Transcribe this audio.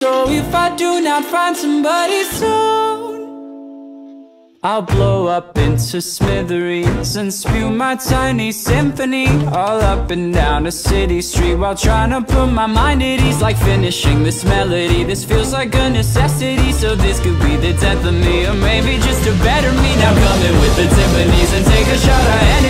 So if I do not find somebody soon, I'll blow up into smithereens and spew my tiny symphony all up and down a city street, while trying to put my mind at ease, like finishing this melody. This feels like a necessity, so this could be the death of me, or maybe just a better me. Now come in with the timpanis and take a shot at